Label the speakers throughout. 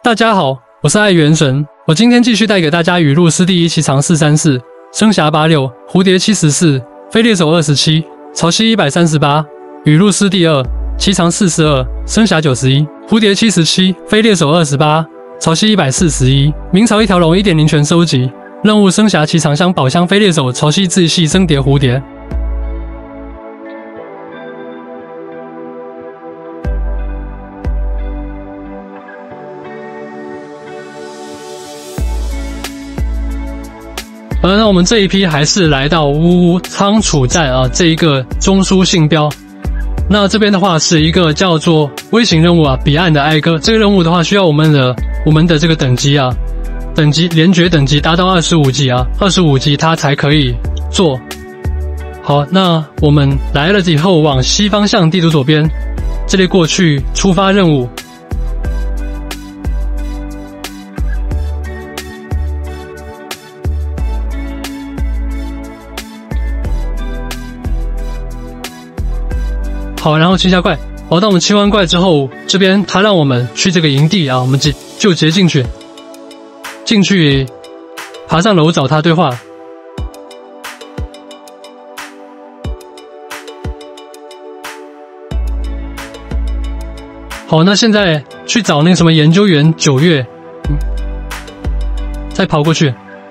Speaker 1: 大家好，我是爱元神，我今天继续带给大家雨露斯第一骑长434，生涯86，蝴蝶74，飞猎手27，潮汐138，雨露斯第2，骑长42，生涯91，蝴蝶77，飞猎手28，潮汐141，明朝一条龙 1.0 全收集，任务生涯骑长香宝箱飞猎手潮汐自系生蝶蝴蝶。 那我们这一批还是来到仓储站啊，这一个中枢信标。那这边的话是一个叫做微型任务啊，彼岸的哀歌。这个任务的话需要我们的这个等级啊，连爵等级达到25级啊，25级它才可以做。好，那我们来了以后往西方向地图左边这里过去出发任务。 好，然后清下怪。好，当我们清完怪之后，这边他让我们去这个营地啊，我们就直接进去，爬上楼找他对话。好，那现在去找那个什么研究员9月，再跑过去。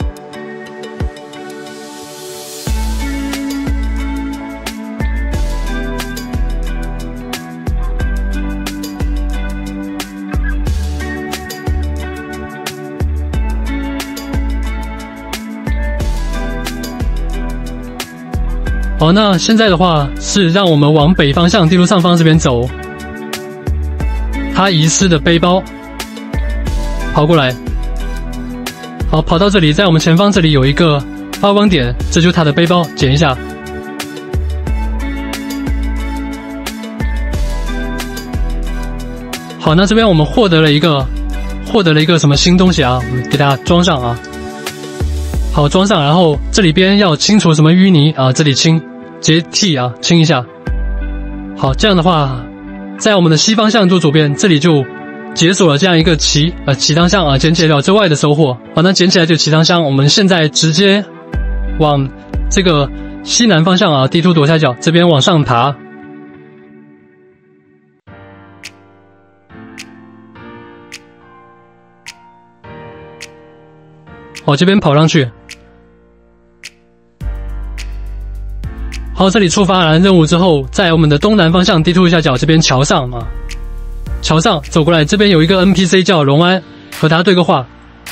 Speaker 1: 好，那现在的话是让我们往北方向地图上方这边走。他遗失的背包，跑过来。好，跑到这里，在我们前方这里有一个发光点，这就是他的背包，捡一下。好，那这边我们获得了一个什么新东西啊？我们给大家装上啊。好，装上，然后这里边要清除什么淤泥啊？这里清。 接替啊，清一下。好，这样的话，在我们的西方向左边，这里就解锁了这样一个旗裆箱啊，捡起了之外的收获。好，那捡起来这个旗裆箱，我们现在直接往这个西南方向啊，地图左下角这边往上爬。好，这边跑上去。 好，这里触发完任务之后，在我们的东南方向地图右下角这边桥上啊，桥上走过来，这边有一个 NPC 叫龙安，和他对个话。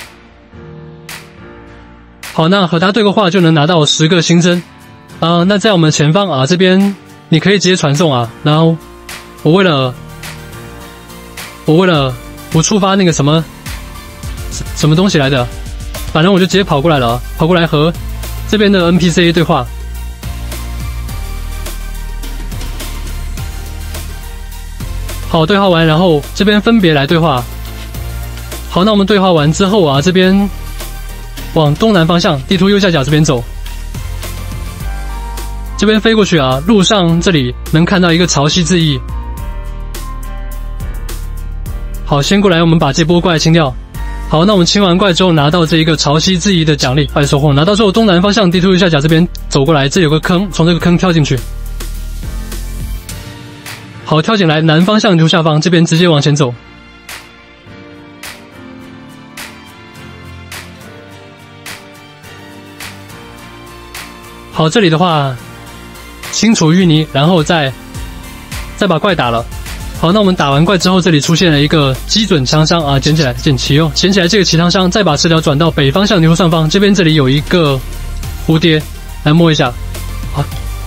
Speaker 1: 好，那和他对个话就能拿到10个新增。那在我们前方啊，这边你可以直接传送啊。然后我为了不触发那个什么东西来的，反正我就直接跑过来了啊，跑过来和这边的 NPC 对话。 好，对话完，然后这边分别来对话。好，那我们对话完之后啊，这边往东南方向，地图右下角这边走。这边飞过去啊，路上这里能看到一个潮汐之翼。好，先过来，我们把这波怪清掉。好，那我们清完怪之后，拿到这一个潮汐之翼的奖励，快收获。拿到之后，东南方向地图右下角这边走过来，这有个坑，从这个坑跳进去。 好，跳进来，南方向图下方这边直接往前走。好，这里的话，清除淤泥，然后再把怪打了。好，那我们打完怪之后，这里出现了一个基准枪伤啊，捡起来，捡齐用，捡起来这个旗膛伤，再把视角转到北方向地图上方，这边这里有一个蝴蝶，来摸一下。好。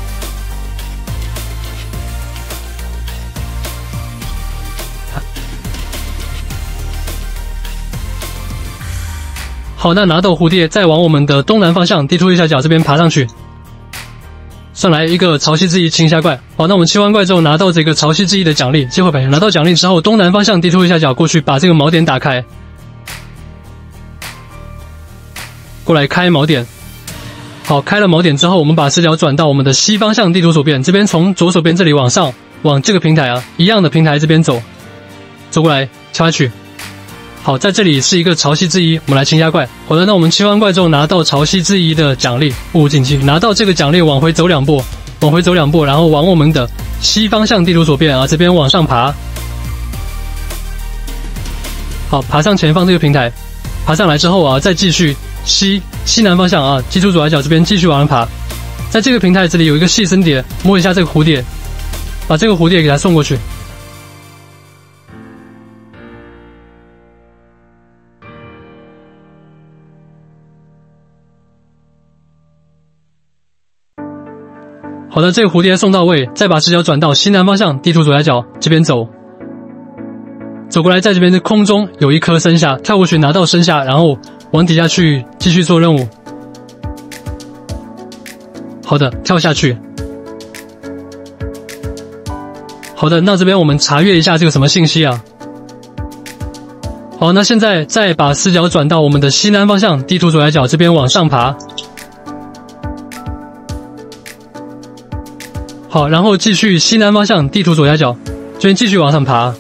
Speaker 1: 好，那拿到蝴蝶，再往我们的东南方向地图右下角这边爬上去，上来一个潮汐之翼清一下怪。好，那我们清完怪之后，拿到这个潮汐之翼的奖励，机会百元。拿到奖励之后，东南方向地图右下角过去，把这个锚点打开，过来开锚点。好，开了锚点之后，我们把视角转到我们的西方向地图左边，这边从左手边这里往上，往这个平台啊一样的平台这边走，走过来敲下去。 好，在这里是一个潮汐之一，我们来清一下怪。好的，那我们清完怪之后拿到潮汐之一的奖励，误入禁忌。拿到这个奖励，往回走2步，往回走2步，然后往我们的西方向地图左边啊，这边往上爬。好，爬上前方这个平台，爬上来之后啊，再继续西南方向啊，记住左下角这边继续往上爬。在这个平台这里有一个细生蝶，摸一下这个蝴蝶，把这个蝴蝶给它送过去。好的，这个蝴蝶送到位，再把视角转到西南方向地图左下角这边走，走过来，在这边的空中有一颗生虾，跳过去拿到生虾，然后往底下去继续做任务。好的，跳下去。好的，那这边我们查阅一下这个什么信息啊？好，那现在再把视角转到我们的西南方向地图左下角这边往上爬。好，然后继续西南方向地图左下角这边继续往上爬。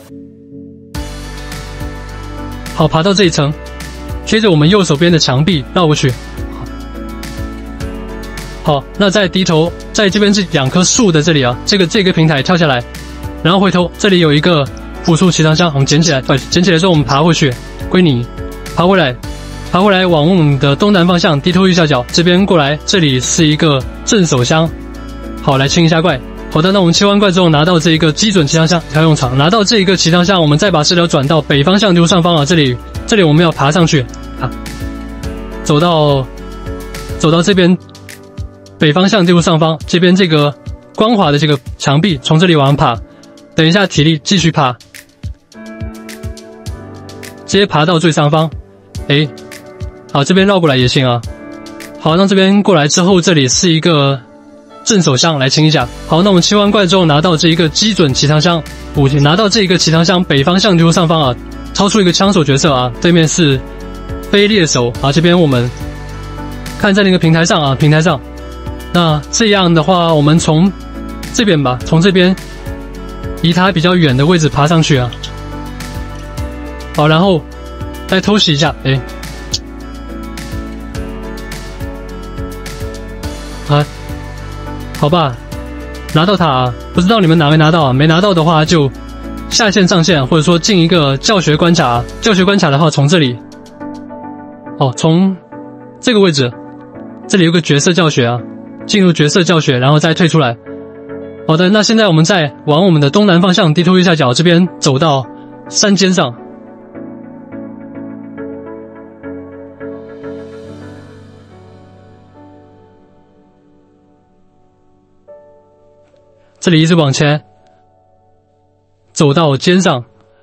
Speaker 1: 好，爬到这一层，贴着我们右手边的墙壁绕过去。好，那再低头，在这边这2棵树的这里啊，这个平台跳下来，然后回头，这里有一个朴树奇藏箱，我们捡起来，捡起来之后我们爬回去，归你，爬回来往我们的东南方向地图右下角这边过来，这里是一个镇守箱。好，来清一下怪。好的，那我们清完怪之后，拿到这一个基准奇藏箱调用场，拿到这一个奇藏箱，我们再把视角转到北方向地图上方啊，这里我们要爬上去啊，走到这边北方向地图上方这边这个光滑的这个墙壁，从这里往上爬，等一下体力继续爬，直接爬到最上方。哎，好，这边绕过来也行啊。好，那这边过来之后，这里是一个镇守箱，来清一下。好，那我们清完怪之后，拿到这一个基准奇藏箱武器，拿到这一个奇藏箱北方向地图上方啊，超出一个枪手角色啊，对面是非猎手啊，这边我们看在那个平台上啊，平台上。那这样的话，我们从这边吧，从这边离它比较远的位置爬上去啊。好，然后再偷袭一下，哎，啊，好吧，拿到它啊，不知道你们拿没拿到啊？没拿到的话就下线上线，或者说进一个教学关卡。教学关卡的话，从这里，哦，从这个位置，这里有个角色教学啊，进入角色教学，然后再退出来。好的，那现在我们再往我们的东南方向地图右下角这边走到山尖上。这里一直往前走到尖上。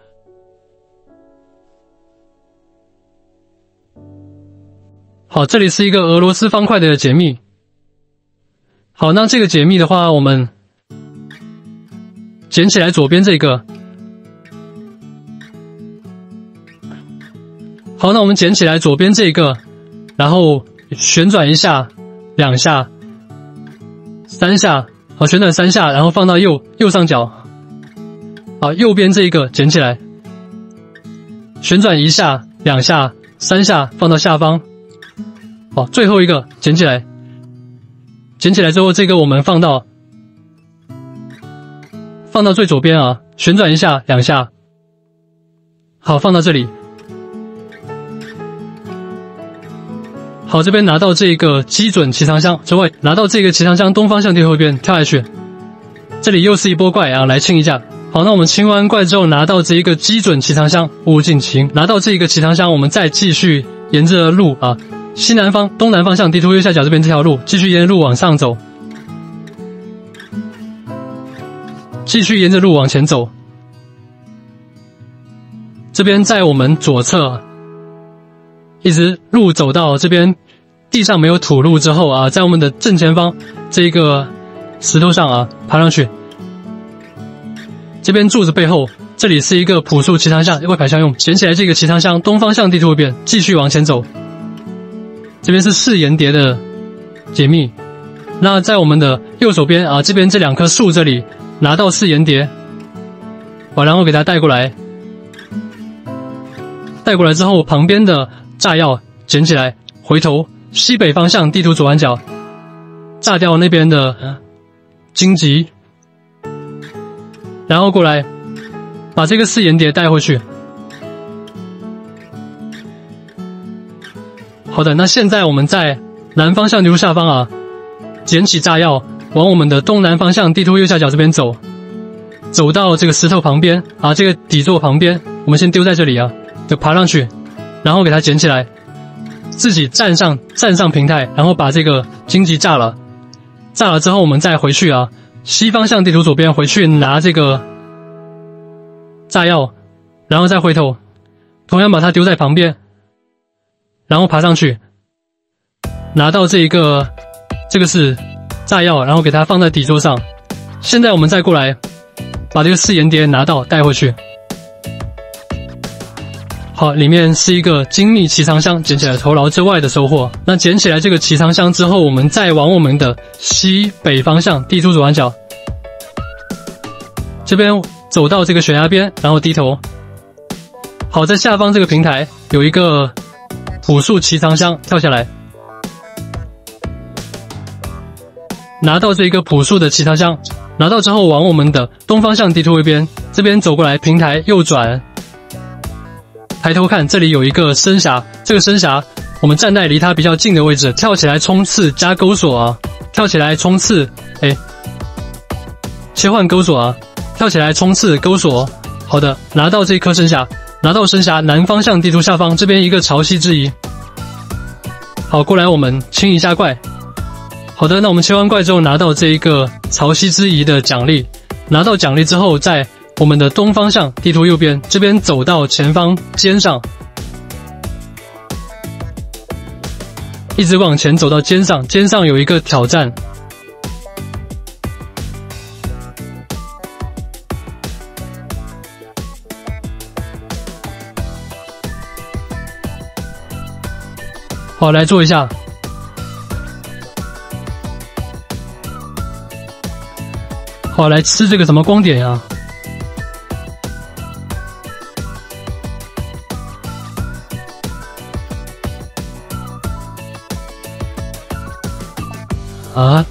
Speaker 1: 好，这里是一个俄罗斯方块的解密。好，那这个解密的话，我们捡起来左边这个。好，那我们捡起来左边这个，然后旋转一下，2下，3下。好，旋转3下，然后放到右上角。好，右边这一个捡起来，旋转1下、2下、3下，放到下方。好，最后一个捡起来，捡起来之后，这个我们放到最左边啊，旋转1下、2下。好，放到这里。好，这边拿到这个基准奇藏箱之外，拿到这个奇藏箱东方向地图边跳下去，这里又是一波怪啊，来清一下。好，那我们清完怪之后，拿到这一个基准奇藏箱误入禁情，拿到这个奇藏箱，我们再继续沿着路啊，东南方向地图右下角这边这条路，继续沿着路往上走，继续沿着路往前走。这边在我们左侧，一直路走到这边地上没有土路之后啊，在我们的正前方这个石头上啊爬上去。这边柱子背后，这里是一个朴树奇藏箱，外牌相用，捡起来这个奇藏箱东方向地图边继续往前走。这边是4岩蝶的解密。那在我们的右手边啊，这边这2棵树这里拿到4岩蝶，好，然后给它带过来。 带过来之后，旁边的炸药捡起来，回头西北方向地图左弯角炸掉那边的荆棘，然后过来把这个4眼碟带回去。好的，那现在我们在南方向地图下方啊，捡起炸药，往我们的东南方向地图右下角这边走，走到这个石头旁边啊，这个底座旁边，我们先丢在这里啊，就爬上去，然后给它捡起来，自己站上平台，然后把这个荆棘炸了。炸了之后，我们再回去啊，西方向地图左边回去拿这个炸药，然后再回头，同样把它丢在旁边，然后爬上去，拿到这个是炸药，然后给它放在底座上。现在我们再过来，把这个4眼碟拿到带回去。好，里面是一个精密骑藏箱，捡起来头劳之外的收获。那捡起来这个骑藏箱之后，我们再往我们的西北方向地图左弯角这边走到这个悬崖边，然后低头。好，在下方这个平台有一个朴树骑藏箱，跳下来，拿到这个朴树的骑藏箱，拿到之后往我们的东方向地图右边这边走过来，平台右转。抬头看，这里有一个深峡，这个深峡我们站在离它比较近的位置，跳起来冲刺加钩索啊，跳起来冲刺，切换钩索啊，跳起来冲刺钩索。好的，拿到这颗深峡，拿到深峡南方向地图下方这边一个潮汐之仪。好，过来我们清一下怪。好的，那我们切完怪之后拿到这一个潮汐之仪的奖励，拿到奖励之后在我们的东方向地图右边这边走到前方尖上，一直往前走到尖上，尖上有一个挑战。好，来做一下。好，来吃这个什么光点呀？啊！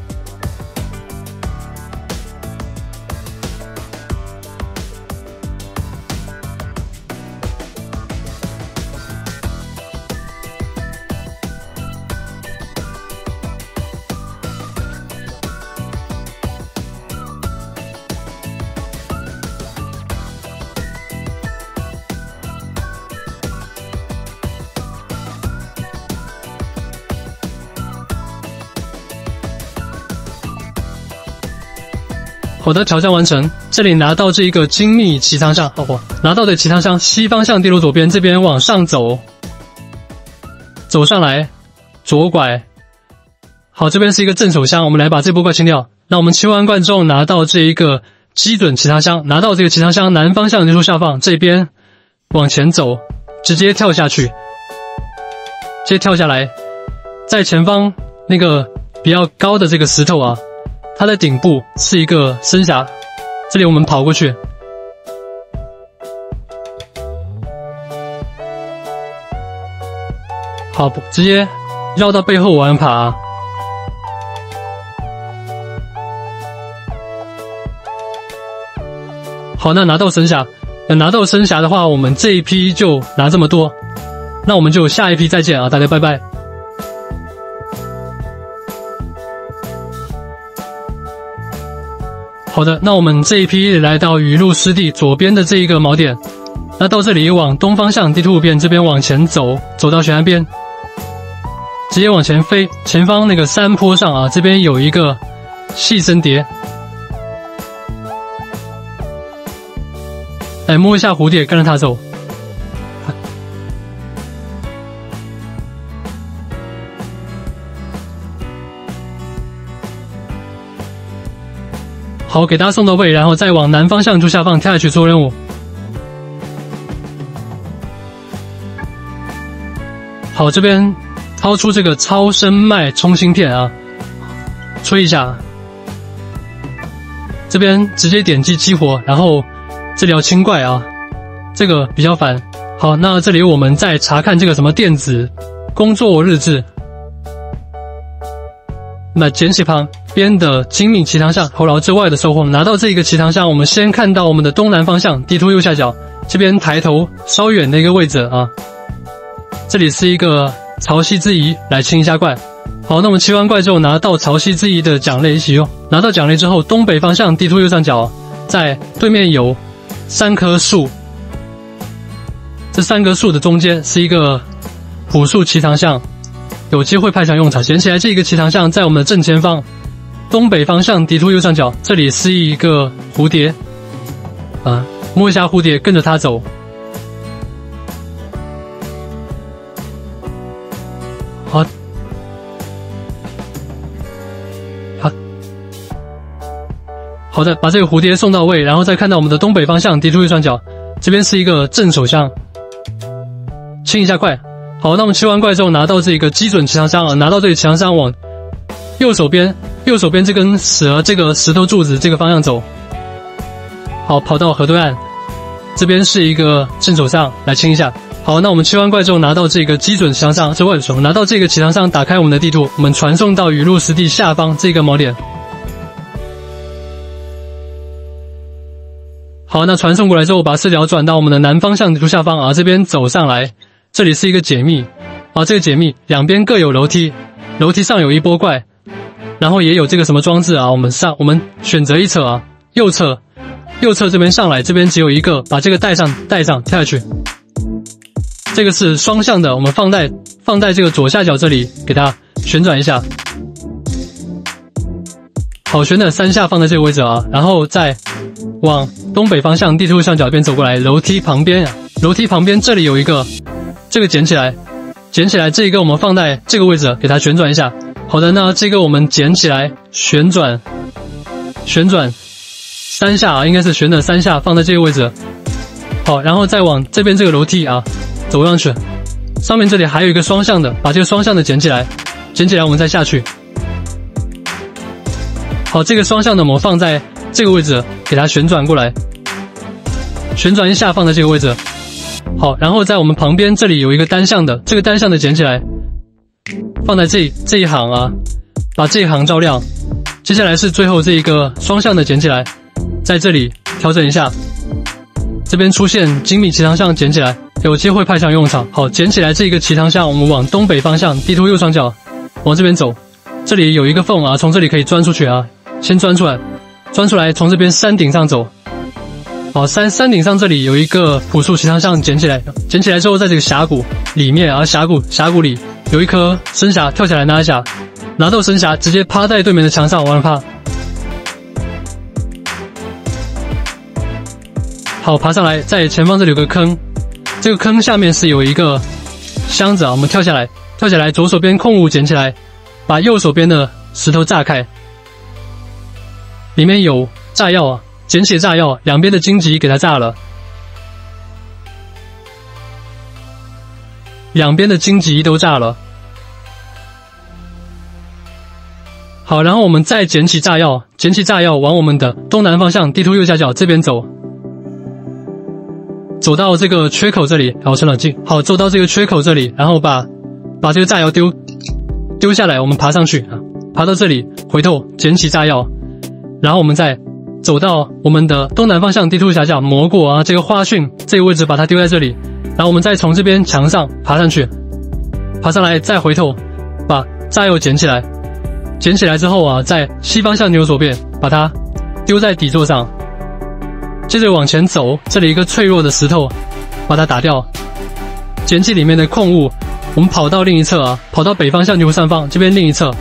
Speaker 1: 好的，挑战完成。这里拿到这一个精密骑藏箱，拿到的骑藏箱西方向地图左边这边往上走，走上来，左拐。好，这边是一个镇守箱，我们来把这波怪清掉。那我们清完怪之后，拿到这一个基准骑藏箱，拿到这个骑藏箱南方向地图下方这边往前走，直接跳下去，直接跳下来，在前方那个比较高的这个石头啊。它的顶部是一个深峡，这里我们跑过去，好，直接绕到背后往上爬。好，那拿到深峡，拿到深峡的话，我们这一批就拿这么多，那我们就下一批再见啊，大家拜拜。好的，那我们这一批来到雨露湿地左边的这一个锚点，那到这里往东方向地图右边这边往前走，走到悬崖边，直接往前飞，前方那个山坡上啊，这边有一个细身蝶，来摸一下蝴蝶，跟着它走。好，给他送到位，然后再往南方向柱下方跳下去做任务。好，这边掏出这个超声脉冲芯片啊，吹一下，这边直接点击激活，然后这里要清怪啊，这个比较烦， 好，那这里我们再查看这个什么电子工作日志。那捡起旁边的精密奇堂箱，后劳之外的收获。拿到这个奇堂箱，我们先看到我们的东南方向地图右下角这边抬头稍远的一个位置啊，这里是一个潮汐之仪，来清一下怪。好，那我们清完怪之后，拿到潮汐之仪的奖励一起用。拿到奖励之后，东北方向地图右上角，在对面有3棵树，这3棵树的中间是一个朴树奇堂箱。有机会派上用场，捡起来这个奇堂箱在我们的正前方，东北方向地图右上角，这里是一个蝴蝶，摸一下蝴蝶，跟着它走。好的，把这个蝴蝶送到位，然后再看到我们的东北方向地图右上角，这边是一个镇守箱，清一下怪。好，那我们清完怪之后，拿到这个基准奇堂箱啊，拿到这个奇堂箱往右手边这根这个石头柱子这个方向走。好，跑到河对岸，这边是一个镇守箱，来清一下。好，那我们清完怪之后，拿到这个基准奇堂箱之外的时候，拿到这个奇堂箱，打开我们的地图，我们传送到雨露实地下方这个锚点。好，那传送过来之后，把视角转到我们的南方向地图下方啊，这边走上来。这里是一个解密，这个解密两边各有楼梯，楼梯上有一波怪，然后也有这个什么装置啊，我们选择一侧啊，右侧这边上来，这边只有一个，把这个带上跳下去。这个是双向的，我们放在这个左下角这里，给它旋转一下。好，旋转3下放在这个位置啊，然后再往东北方向地图上角边走过来，楼梯旁边这里有一个。这个捡起来，这一个我们放在这个位置，给它旋转一下。好的，那这个我们捡起来，旋转3下啊，应该是旋转3下，放在这个位置。好，然后再往这边这个楼梯啊走上去，上面这里还有一个双向的，把这个双向的捡起来我们再下去。好，这个双向的我们放在这个位置，给它旋转过来，旋转1下放在这个位置。好，然后在我们旁边这里有一个单向的，这个单向的捡起来，放在这一行啊，把这一行照亮。接下来是最后这一个双向的捡起来，在这里调整一下，这边出现精密奇堂箱捡起来，有机会派上用场。好，捡起来这个奇堂箱，我们往东北方向地图右上角往这边走，这里有一个缝啊，从这里可以钻出去啊，先钻出来，从这边山顶上走。好，山顶上这里有一个朴树奇堂箱，捡起来之后，在这个峡谷里面啊，峡谷里有一颗深匣，跳下来拿一下，拿到深匣直接趴在对面的墙上往上爬。好，爬上来，在前方这里有个坑，这个坑下面是有一个箱子啊，我们跳下来，左手边空物捡起来，把右手边的石头炸开，里面有炸药啊。捡起炸药，两边的荆棘给它炸了，两边的荆棘都炸了。好，然后我们再捡起炸药，往我们的东南方向地图右下角这边走，走到这个缺口这里，好，先冷静。好，走到这个缺口这里，然后把这个炸药丢下来，我们爬上去啊，爬到这里，回头捡起炸药，然后我们再走到我们的东南方向地图下角，蘑菇啊，这个花絮这个位置把它丢在这里，然后我们再从这边墙上爬上去，爬上来再回头把炸药捡起来之后啊，在西方向扭左边把它丢在底座上，接着往前走，这里一个脆弱的石头把它打掉，捡起里面的矿物，我们跑到另一侧啊，跑到北方向牛上方这边另一侧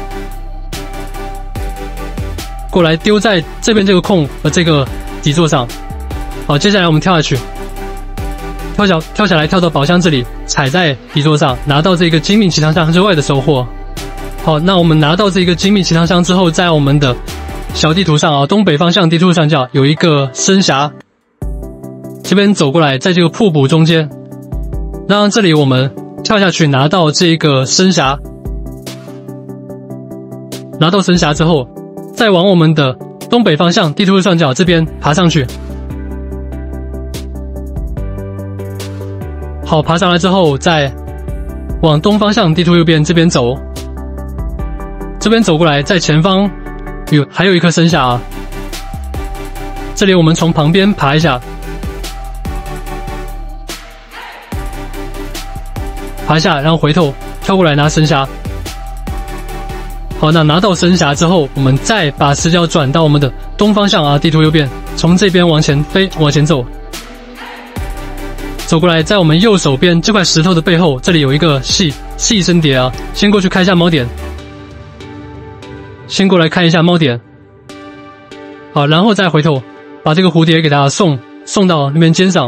Speaker 1: 过来，丢在这边这个空和这个底座上。好，接下来我们跳下去，跳下来，跳到宝箱这里，踩在底座上，拿到这个精密奇堂箱之外的收获。好，那我们拿到这个精密奇堂箱之后，在我们的小地图上啊，东北方向地图上角有一个深峡，这边走过来，在这个瀑布中间，那这里我们跳下去，拿到这个深峡，拿到深峡之后，再往我们的东北方向地图右上角这边爬上去。 好，爬上来之后再往东方向地图右边这边走，这边走过来，在前方还有一颗生匣啊。这里我们从旁边爬一下，爬一下，然后回头跳过来拿生匣。好，那拿到生匣之后，我们再把视角转到我们的东方向啊，地图右边，从这边往前飞，往前走。走过来，在我们右手边这块石头的背后，这里有一个细生蝶啊，先过去看一下猫点，先过来看一下猫点，好，然后再回头把这个蝴蝶给它送到那边肩上。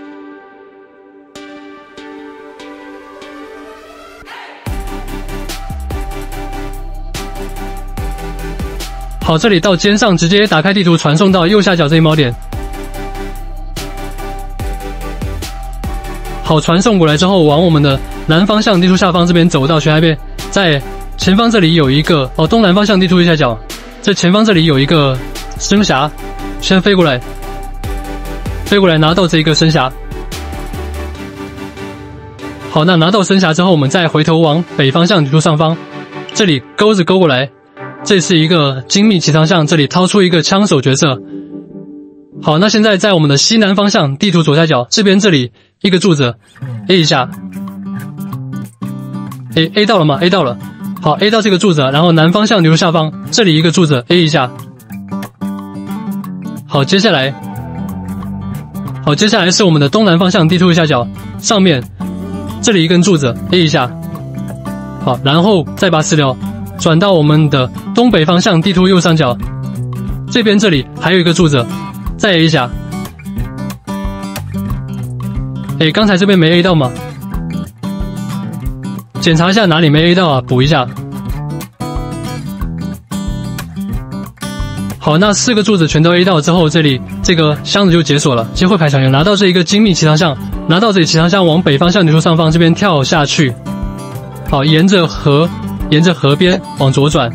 Speaker 1: 好，这里到肩上，直接打开地图传送到右下角这一猫点。好，传送过来之后，往我们的南方向地图下方这边走到悬崖边，在前方这里有一个东南方向地图右下角，这前方这里有一个生匣，先飞过来拿到这一个生匣。好，那拿到生匣之后，我们再回头往北方向地图上方，这里钩子勾过来，这是一个精密奇藏项，这里掏出一个枪手角色。好，那现在在我们的西南方向地图左下角这里一个柱子 A 一下 ，A 到了吗 ？A 到了。好 ，A 到这个柱子，然后南方向地图下方这里一个柱子 A 一下。好，接下来是我们的东南方向地图右下角上面这里一根柱子 A 一下。好，然后再把视角转到我们的东北方向地图右上角，这里还有一个柱子，再 A 一下。刚才这边没 A 到吗？检查一下哪里没 A 到啊，补一下。好，那4个柱子全都 A 到之后，这里这个箱子就解锁了，机会牌成员拿到这一个精密奇藏项，拿到这里奇藏项往北方向地图上方这边跳下去。好，沿着河边往左转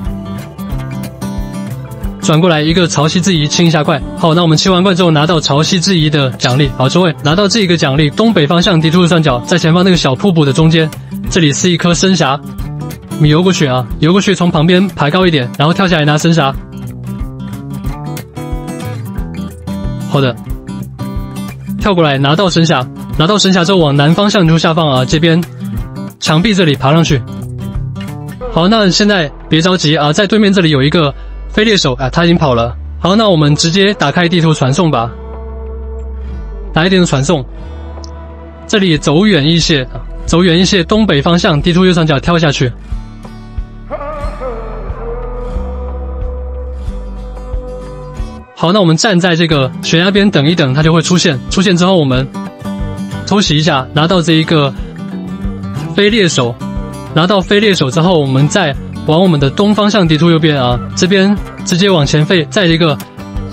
Speaker 1: 过来一个潮汐之仪清一下怪。好，那我们清完怪之后拿到潮汐之仪的奖励。好，诸位拿到这一个奖励，东北方向地图右上角，在前方那个小瀑布的中间，这里是一颗生匣，我们游过去啊，游过去从旁边爬高一点，然后跳下来拿生匣。好的，跳过来拿到生匣，拿到生匣之后往南方向地图下方啊，这边墙壁这里爬上去。好，那现在别着急啊，在对面这里有一个飞猎手啊，他已经跑了。好，那我们直接打开地图传送吧，打开地图传送，这里走远一些，东北方向地图右上角跳下去。好，那我们站在这个悬崖边等一等，它就会出现。出现之后，我们偷袭一下，拿到这一个飞猎手。拿到飞猎手之后，我们再往我们的东方向地图右边啊，这边直接往前飞，在这个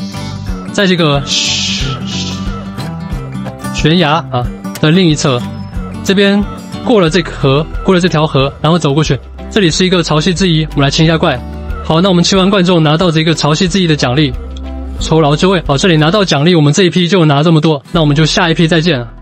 Speaker 1: 悬崖啊的另一侧，这边过了这条河，然后走过去，这里是一个潮汐之仪，我们来清一下怪。好，那我们清完怪之后，拿到这个潮汐之仪的奖励，酬劳之位。好，这里拿到奖励，我们这一批就拿这么多，那我们就下一批再见。